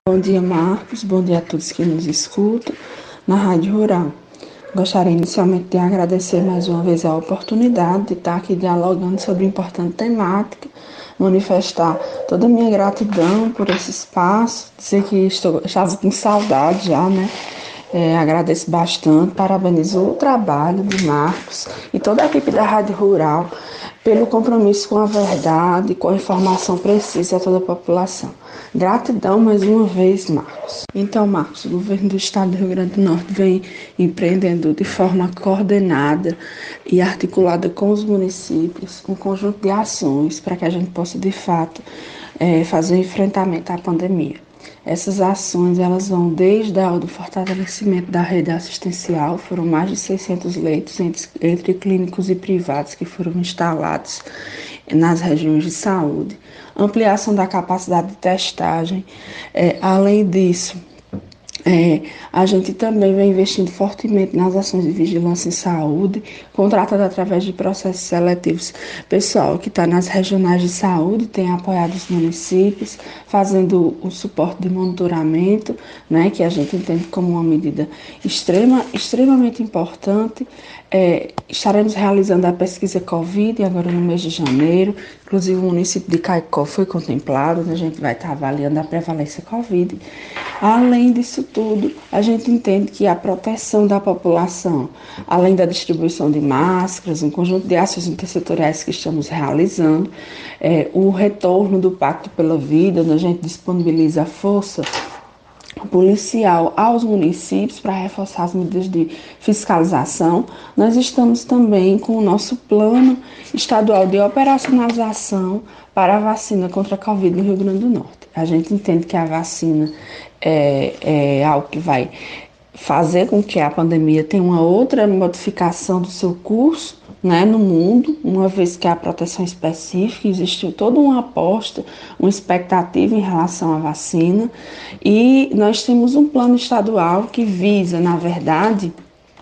Bom dia, Marcos. Bom dia a todos que nos escutam na Rádio Rural. Gostaria inicialmente de agradecer mais uma vez a oportunidade de estar aqui dialogando sobre importante temática, manifestar toda a minha gratidão por esse espaço, dizer que estava com saudade já, né? Agradeço bastante, parabenizo o trabalho de Marcos e toda a equipe da Rádio Rural pelo compromisso com a verdade, com a informação precisa a toda a população. Gratidão mais uma vez, Marcos. Então, Marcos, o governo do estado do Rio Grande do Norte vem empreendendo de forma coordenada e articulada com os municípios um conjunto de ações para que a gente possa, de fato, fazer o enfrentamento à pandemia. Essas ações elas vão desde o fortalecimento da rede assistencial, foram mais de 600 leitos entre clínicos e privados que foram instalados nas regiões de saúde, ampliação da capacidade de testagem. Além disso, a gente também vem investindo fortemente nas ações de vigilância em saúde, contratado através de processos seletivos. Pessoal que está nas regionais de saúde tem apoiado os municípios, fazendo o suporte de monitoramento, né, que a gente entende como uma medida extremamente importante. Estaremos realizando a pesquisa Covid agora no mês de janeiro, inclusive o município de Caicó foi contemplado, a gente vai estar avaliando a prevalência Covid. Além disso tudo, a gente entende que a proteção da população, além da distribuição de máscaras, um conjunto de ações intersetoriais que estamos realizando, o retorno do Pacto pela Vida, onde a gente disponibiliza a força policial aos municípios para reforçar as medidas de fiscalização. Nós estamos também com o nosso plano estadual de operacionalização para a vacina contra a Covid no Rio Grande do Norte. A gente entende que a vacina é algo que vai fazer com que a pandemia tenha uma outra modificação do seu curso, né, no mundo, uma vez que a proteção específica, existiu toda uma aposta, uma expectativa em relação à vacina, e nós temos um plano estadual que visa, na verdade,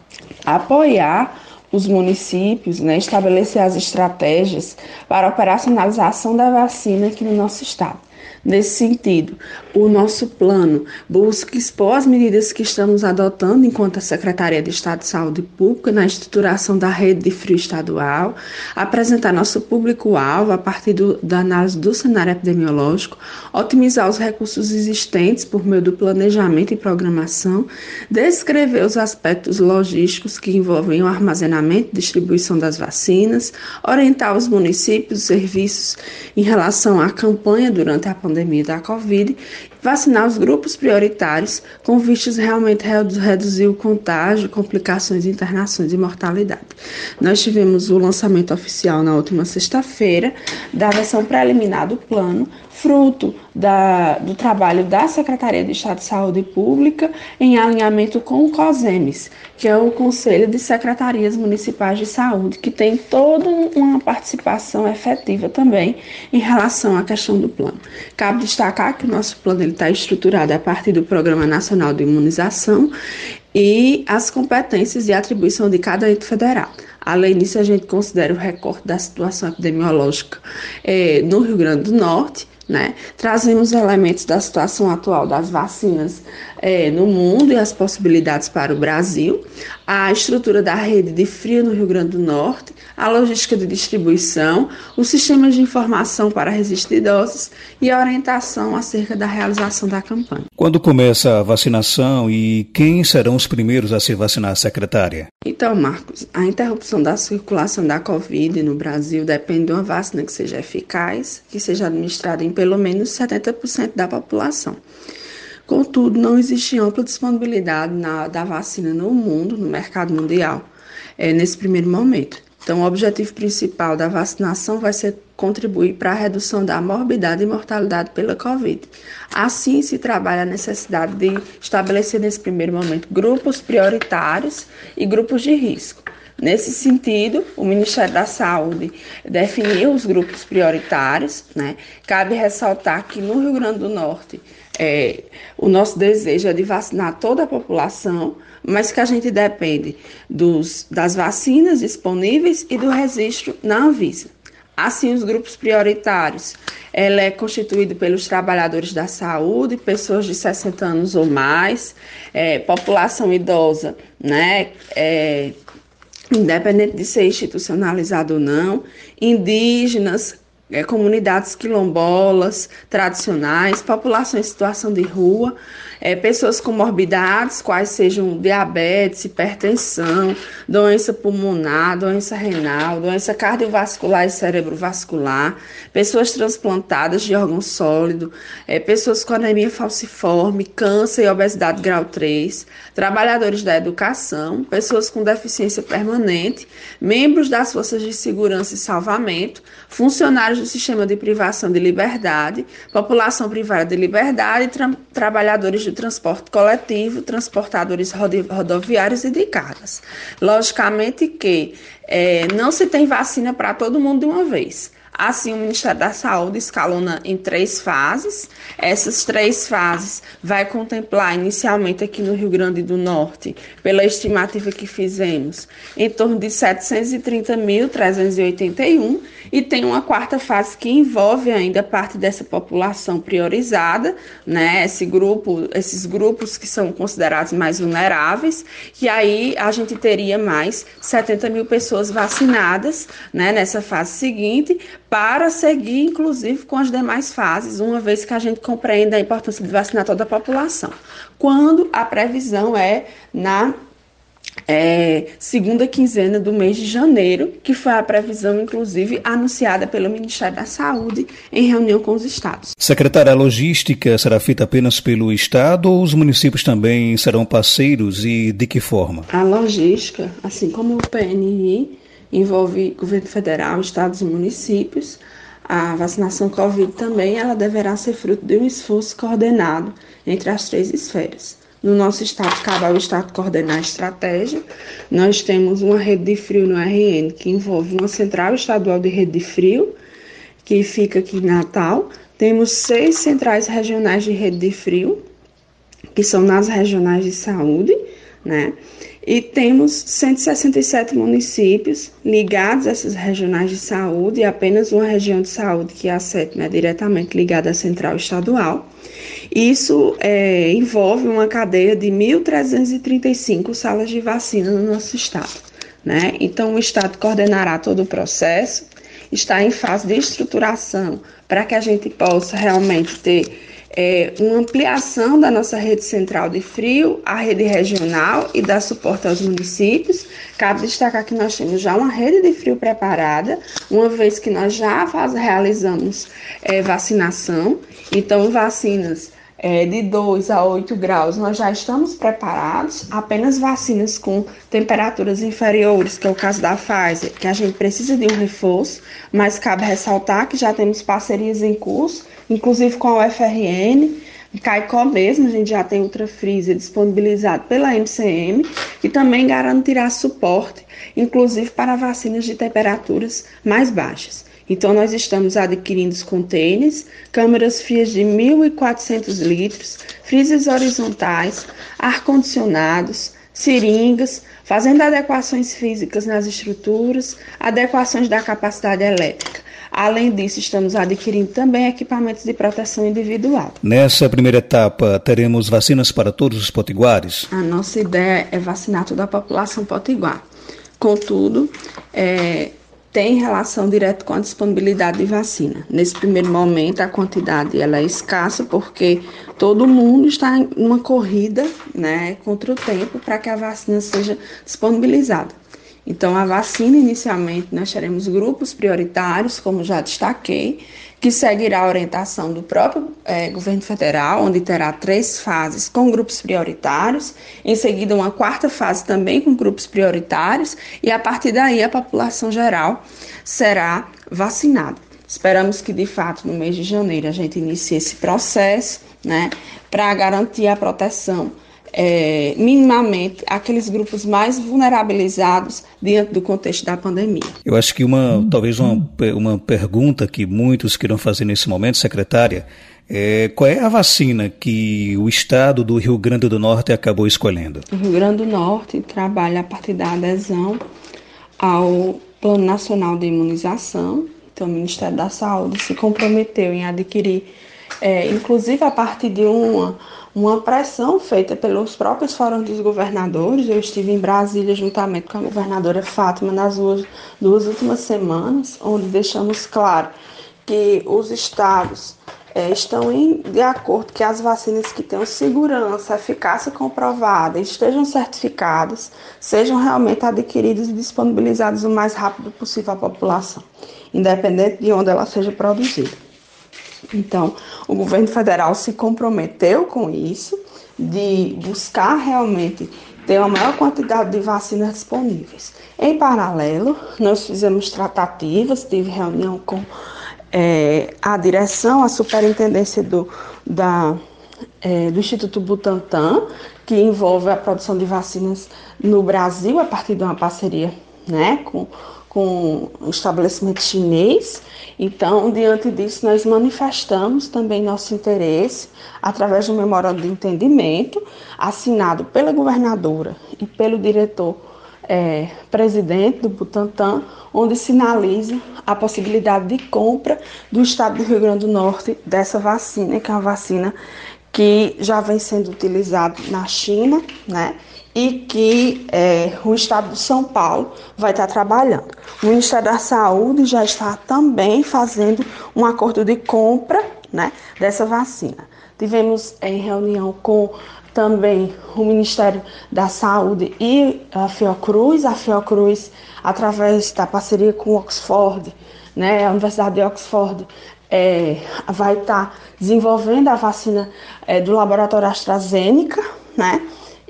apoiar os municípios, né, estabelecer as estratégias para a operacionalização da vacina aqui no nosso estado. Nesse sentido, o nosso plano busca expor as medidas que estamos adotando enquanto a Secretaria de Estado de Saúde Pública na estruturação da rede de frio estadual, apresentar nosso público-alvo a partir da análise do cenário epidemiológico, otimizar os recursos existentes por meio do planejamento e programação, descrever os aspectos logísticos que envolvem o armazenamento e distribuição das vacinas, orientar os municípios e serviços em relação à campanha durante a pandemia da Covid, vacinar os grupos prioritários com vistas realmente reduzir o contágio, complicações, internações e mortalidade. Nós tivemos o lançamento oficial na última sexta-feira da versão preliminar do plano, fruto do trabalho da Secretaria de Estado de Saúde Pública em alinhamento com o COSEMES, que é o Conselho de Secretarias Municipais de Saúde, que tem toda uma participação efetiva também em relação à questão do plano. Cabe destacar que o nosso plano está estruturado a partir do Programa Nacional de Imunização e as competências e atribuição de cada ente federal. Além disso, a gente considera o recorte da situação epidemiológica no Rio Grande do Norte, né? Trazemos elementos da situação atual das vacinas no mundo e as possibilidades para o Brasil, a estrutura da rede de frio no Rio Grande do Norte, a logística de distribuição, os sistemas de informação para resistir doses e a orientação acerca da realização da campanha. Quando começa a vacinação e quem serão os primeiros a se vacinar, secretária? Então, Marcos, a interrupção da circulação da Covid no Brasil depende de uma vacina que seja eficaz, que seja administrada em pelo menos 70% da população. Contudo, não existe ampla disponibilidade da vacina no mundo, no mercado mundial, nesse primeiro momento. Então, o objetivo principal da vacinação vai ser contribuir para a redução da morbidade e mortalidade pela Covid. Assim, se trabalha a necessidade de estabelecer, nesse primeiro momento, grupos prioritários e grupos de risco. Nesse sentido, o Ministério da Saúde definiu os grupos prioritários, né? Cabe ressaltar que no Rio Grande do Norte, o nosso desejo é de vacinar toda a população, mas que a gente depende das vacinas disponíveis e do registro na Anvisa. Assim, os grupos prioritários, ela é constituído pelos trabalhadores da saúde, pessoas de 60 anos ou mais, população idosa, né, independente de ser institucionalizado ou não, indígenas, comunidades quilombolas, tradicionais, população em situação de rua, pessoas com morbidades, quais sejam diabetes, hipertensão, doença pulmonar, doença renal, doença cardiovascular e cerebrovascular, pessoas transplantadas de órgão sólido, pessoas com anemia falciforme, câncer e obesidade grau 3, trabalhadores da educação, pessoas com deficiência permanente, membros das forças de segurança e salvamento, funcionários do sistema de privação de liberdade, população privada de liberdade, trabalhadores do transporte coletivo, transportadores rodoviários e de cargas. Logicamente que não se tem vacina para todo mundo de uma vez. Assim, o Ministério da Saúde escalona em 3 fases. Essas 3 fases vai contemplar inicialmente aqui no Rio Grande do Norte, pela estimativa que fizemos, em torno de 730.381, e tem uma 4ª fase que envolve ainda parte dessa população priorizada, né? Esses grupos que são considerados mais vulneráveis, e aí a gente teria mais 70 mil pessoas vacinadas, né, nessa fase seguinte, para seguir, inclusive, com as demais fases, uma vez que a gente compreende a importância de vacinar toda a população. Quando a previsão é na segunda quinzena do mês de janeiro, que foi a previsão, inclusive, anunciada pelo Ministério da Saúde em reunião com os estados. Secretária, a logística será feita apenas pelo estado ou os municípios também serão parceiros e de que forma? A logística, assim como o PNI, envolve governo federal, estados e municípios. A vacinação Covid também ela deverá ser fruto de um esforço coordenado entre as 3 esferas. No nosso estado, cabe ao estado coordenar a estratégia. Nós temos uma rede de frio no RN, que envolve uma central estadual de rede de frio, que fica aqui em Natal. Temos 6 centrais regionais de rede de frio, que são nas regionais de saúde, né? E temos 167 municípios ligados a essas regionais de saúde e apenas uma região de saúde, que é a 7ª, diretamente ligada à central estadual. Isso envolve uma cadeia de 1.335 salas de vacina no nosso estado, né? Então, o estado coordenará todo o processo, está em fase de estruturação para que a gente possa realmente ter uma ampliação da nossa rede central de frio, a rede regional e dar suporte aos municípios. Cabe destacar que nós temos já uma rede de frio preparada, uma vez que nós já realizamos vacinação. Então, vacinas de 2 a 8 graus, nós já estamos preparados. Apenas vacinas com temperaturas inferiores, que é o caso da Pfizer, que a gente precisa de um reforço, mas cabe ressaltar que já temos parcerias em curso, inclusive com a UFRN, Caicó mesmo, a gente já tem Ultra Freezer disponibilizado pela MCM, que também garantirá suporte, inclusive para vacinas de temperaturas mais baixas. Então, nós estamos adquirindo os containers, câmeras frias de 1.400 litros, freezers horizontais, ar-condicionados, seringas, fazendo adequações físicas nas estruturas, adequações da capacidade elétrica. Além disso, estamos adquirindo também equipamentos de proteção individual. Nessa primeira etapa, teremos vacinas para todos os potiguares? A nossa ideia é vacinar toda a população potiguar. Contudo, tem relação direta com a disponibilidade de vacina. Nesse primeiro momento, a quantidade ela é escassa, porque todo mundo está em uma corrida, né, contra o tempo para que a vacina seja disponibilizada. Então, a vacina, inicialmente, nós teremos grupos prioritários, como já destaquei, que seguirá a orientação do próprio governo federal, onde terá 3 fases com grupos prioritários, em seguida uma 4ª fase também com grupos prioritários, e a partir daí a população geral será vacinada. Esperamos que, de fato, no mês de janeiro a gente inicie esse processo, né, para garantir a proteção minimamente aqueles grupos mais vulnerabilizados diante do contexto da pandemia. Eu acho que talvez uma pergunta que muitos queiram fazer nesse momento, secretária, qual é a vacina que o estado do Rio Grande do Norte acabou escolhendo? O Rio Grande do Norte trabalha a partir da adesão ao Plano Nacional de Imunização, Então, o Ministério da Saúde se comprometeu em adquirir, inclusive a partir de uma pressão feita pelos próprios fóruns dos governadores. Eu estive em Brasília juntamente com a governadora Fátima nas duas últimas semanas, onde deixamos claro que os estados estão de acordo que as vacinas que tenham segurança, eficácia comprovada, estejam certificadas, sejam realmente adquiridas e disponibilizadas o mais rápido possível à população, independente de onde ela seja produzida. Então, o governo federal se comprometeu com isso, de buscar realmente ter uma maior quantidade de vacinas disponíveis. Em paralelo, nós fizemos tratativas, tive reunião com a direção, a superintendência do Instituto Butantan, que envolve a produção de vacinas no Brasil, a partir de uma parceria, né, com um estabelecimento chinês. Então, diante disso, nós manifestamos também nosso interesse através de um memorando de entendimento assinado pela governadora e pelo diretor presidente do Butantan, onde sinaliza a possibilidade de compra do estado do Rio Grande do Norte dessa vacina, que é uma vacina que já vem sendo utilizada na China, né? E que o estado de São Paulo vai estar trabalhando. O Ministério da Saúde já está também fazendo um acordo de compra, né, dessa vacina. Tivemos em reunião com também o Ministério da Saúde e a Fiocruz, através da parceria com Oxford, né, a Universidade de Oxford, vai estar desenvolvendo a vacina do laboratório AstraZeneca, né,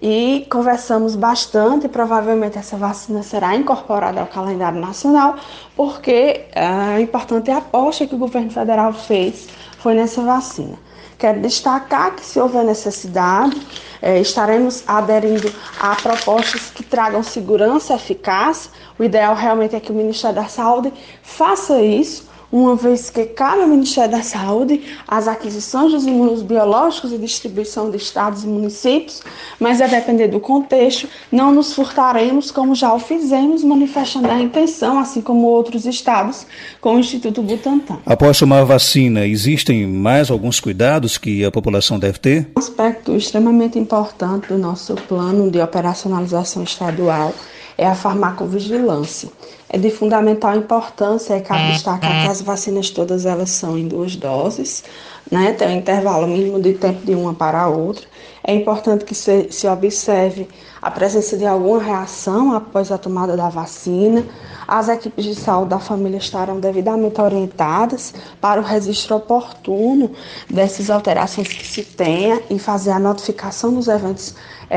e conversamos bastante. Provavelmente essa vacina será incorporada ao calendário nacional, porque a importante aposta que o governo federal fez foi nessa vacina. Quero destacar que, se houver necessidade, estaremos aderindo a propostas que tragam segurança e eficácia. O ideal realmente é que o Ministério da Saúde faça isso, uma vez que cabe ao Ministério da Saúde as aquisições dos imunobiológicos e distribuição de estados e municípios, mas a depender do contexto, não nos furtaremos, como já o fizemos, manifestando a intenção, assim como outros estados, com o Instituto Butantan. Após tomar a vacina, existem mais alguns cuidados que a população deve ter? Um aspecto extremamente importante do nosso plano de operacionalização estadual é a farmacovigilância. É de fundamental importância, cabe destacar que as vacinas todas elas são em 2 doses, né? Tem um intervalo mínimo de tempo de uma para a outra. É importante que se observe a presença de alguma reação após a tomada da vacina. As equipes de saúde da família estarão devidamente orientadas para o registro oportuno dessas alterações que se tenha e fazer a notificação dos eventos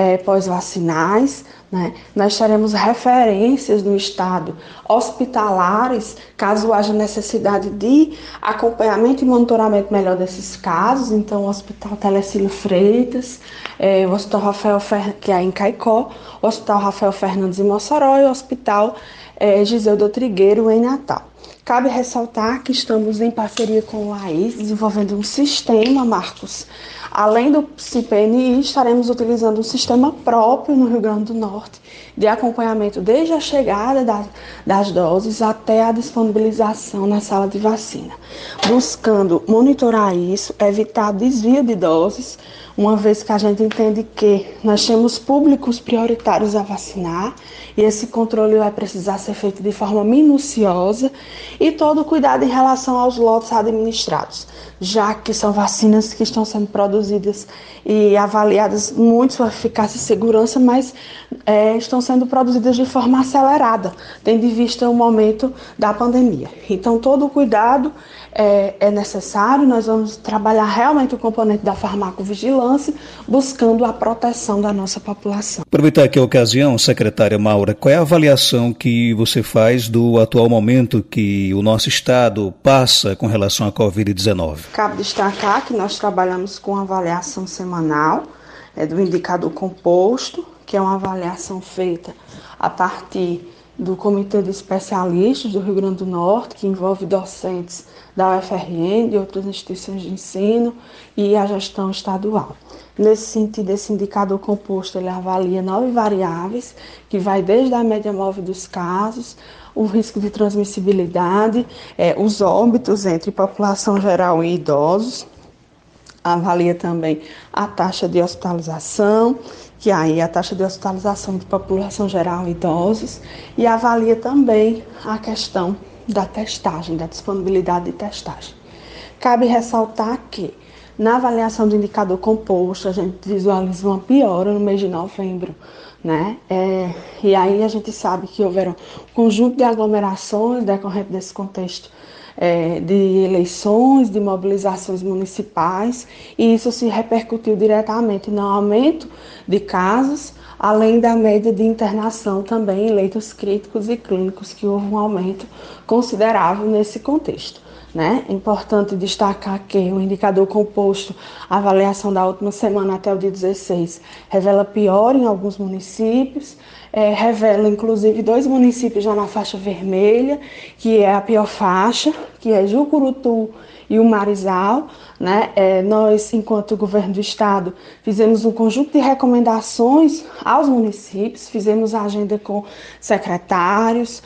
pós-vacinais, né? Nós teremos referências no estado hospitalares, caso haja necessidade de acompanhamento e monitoramento melhor desses casos. Então, o Hospital Telecílio Freitas, o Hospital Rafael que é em Caicó, o Hospital Rafael Fernandes em Mossoró e o Hospital Giseudo Trigueiro em Natal. Cabe ressaltar que estamos em parceria com o AIS, desenvolvendo um sistema, Marcos. Além do CPNI, estaremos utilizando um sistema próprio no Rio Grande do Norte, de acompanhamento desde a chegada das doses até a disponibilização na sala de vacina, buscando monitorar isso, evitar desvio de doses, uma vez que a gente entende que nós temos públicos prioritários a vacinar e esse controle vai precisar ser feito de forma minuciosa e todo cuidado em relação aos lotes administrados, já que são vacinas que estão sendo produzidas e avaliadas muito sua eficácia e segurança, mas estão sendo produzidas de forma acelerada, tendo em vista o momento da pandemia. Então, todo o cuidado é necessário. Nós vamos trabalhar realmente o componente da farmacovigilância, buscando a proteção da nossa população. Aproveitar aqui a ocasião, secretária Maura, qual é a avaliação que você faz do atual momento que o nosso estado passa com relação à Covid-19? Cabe destacar que nós trabalhamos com avaliação semanal do indicador composto, que é uma avaliação feita a partir do Comitê de Especialistas do Rio Grande do Norte, que envolve docentes da UFRN, de outras instituições de ensino e a gestão estadual. Nesse sentido, esse indicador composto ele avalia 9 variáveis, que vai desde a média móvel dos casos, o risco de transmissibilidade, os óbitos entre população geral e idosos, avalia também a taxa de hospitalização, que aí a taxa de hospitalização de população geral e idosos, e avalia também a questão da testagem, da disponibilidade de testagem. Cabe ressaltar que, na avaliação do indicador composto, a gente visualiza uma piora no mês de novembro, né? E aí a gente sabe que houveram um conjunto de aglomerações decorrente desse contexto de eleições, de mobilizações municipais, e isso se repercutiu diretamente no aumento de casos, além da média de internação também em leitos críticos e clínicos, que houve um aumento considerável nesse contexto. Né? É importante destacar que o indicador composto, a avaliação da última semana até o dia 16, revela pior em alguns municípios, revela inclusive 2 municípios já na faixa vermelha, que é a pior faixa, que é Jucurutu e o Marizal. Né? Nós, enquanto governo do estado, fizemos um conjunto de recomendações aos municípios, fizemos a agenda com secretários,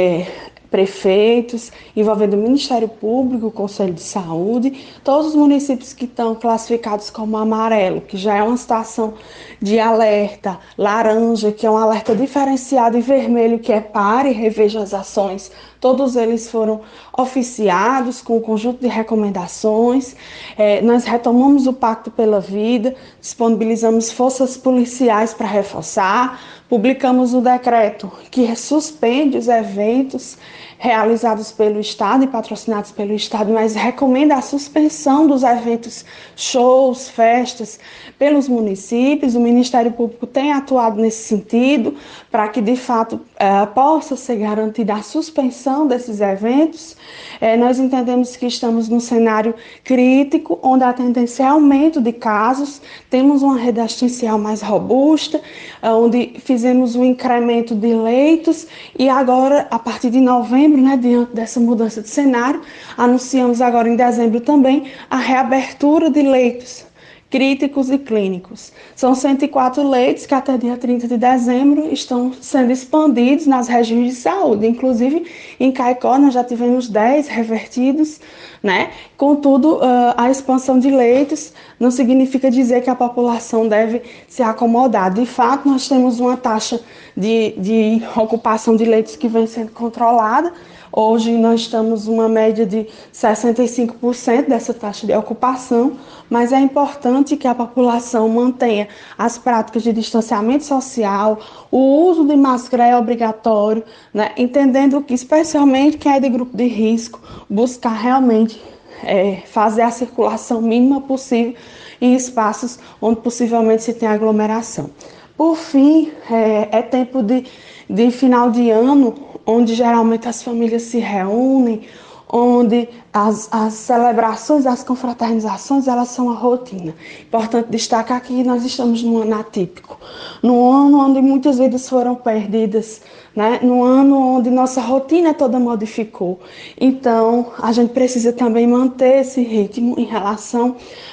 prefeitos, envolvendo o Ministério Público, o Conselho de Saúde, todos os municípios que estão classificados como amarelo, que já é uma situação de alerta, laranja, que é um alerta diferenciado, e vermelho, que é pare e reveja as ações. Todos eles foram oficiados com um conjunto de recomendações. Nós retomamos o Pacto pela Vida, disponibilizamos forças policiais para reforçar, publicamos o decreto que suspende os eventos realizados pelo Estado e patrocinados pelo Estado, mas recomenda a suspensão dos eventos, shows, festas, pelos municípios. O Ministério Público tem atuado nesse sentido, para que, de fato, possa ser garantida a suspensão desses eventos. Nós entendemos que estamos num cenário crítico, onde a tendência é aumento de casos, temos uma rede assistencial mais robusta, onde fizemos um incremento de leitos, e agora, a partir de novembro, né, diante dessa mudança de cenário, anunciamos agora em dezembro também a reabertura de leitos críticos e clínicos. São 104 leitos que até dia 30 de dezembro estão sendo expandidos nas regiões de saúde. Inclusive, em Caicó nós já tivemos 10 revertidos, né? Contudo, a expansão de leitos não significa dizer que a população deve se acomodar. De fato, nós temos uma taxa de ocupação de leitos que vem sendo controlada. Hoje nós estamos uma média de 65% dessa taxa de ocupação, mas é importante que a população mantenha as práticas de distanciamento social, o uso de máscara é obrigatório, né? Entendendo que, especialmente quem é de grupo de risco, buscar realmente fazer a circulação mínima possível em espaços onde possivelmente se tem aglomeração. Por fim, é tempo de final de ano, onde geralmente as famílias se reúnem, onde as celebrações, as confraternizações, elas são a rotina. Importante destacar que nós estamos num ano atípico, num ano onde muitas vidas foram perdidas, né? Num ano onde nossa rotina toda modificou. Então, a gente precisa também manter esse ritmo em relação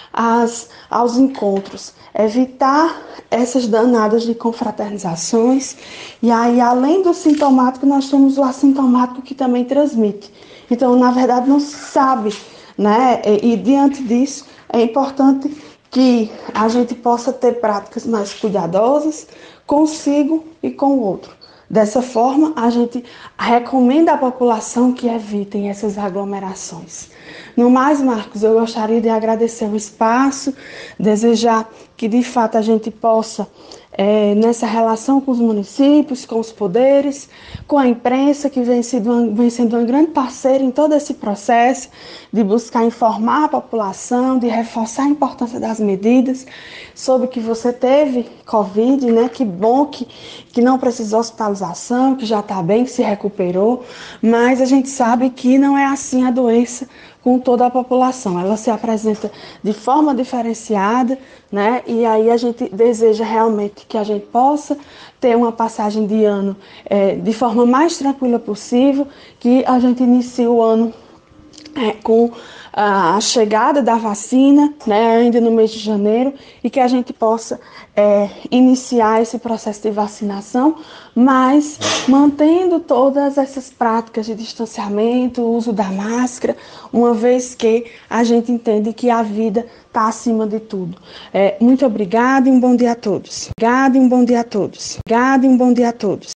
aos encontros, evitar essas danadas de confraternizações. E aí, além do sintomático, nós temos o assintomático, que também transmite. Então, na verdade, não se sabe, né? E diante disso, é importante que a gente possa ter práticas mais cuidadosas consigo e com o outro. Dessa forma, a gente recomenda à população que evitem essas aglomerações. No mais, Marcos, eu gostaria de agradecer o espaço, desejar que, de fato, a gente possa, nessa relação com os municípios, com os poderes, com a imprensa, que vem sendo uma grande parceira em todo esse processo de buscar informar a população, de reforçar a importância das medidas. Soube que você teve Covid, né? Que bom que não precisou hospitalização, que já está bem, que se recuperou, mas a gente sabe que não é assim a doença com toda a população. Ela se apresenta de forma diferenciada, né? E aí a gente deseja realmente que a gente possa ter uma passagem de ano de forma mais tranquila possível, que a gente inicie o ano com a chegada da vacina, né, ainda no mês de janeiro, e que a gente possa iniciar esse processo de vacinação, mas mantendo todas essas práticas de distanciamento, o uso da máscara, uma vez que a gente entende que a vida está acima de tudo. Muito obrigada e um bom dia a todos. Obrigada e um bom dia a todos. Obrigada e um bom dia a todos.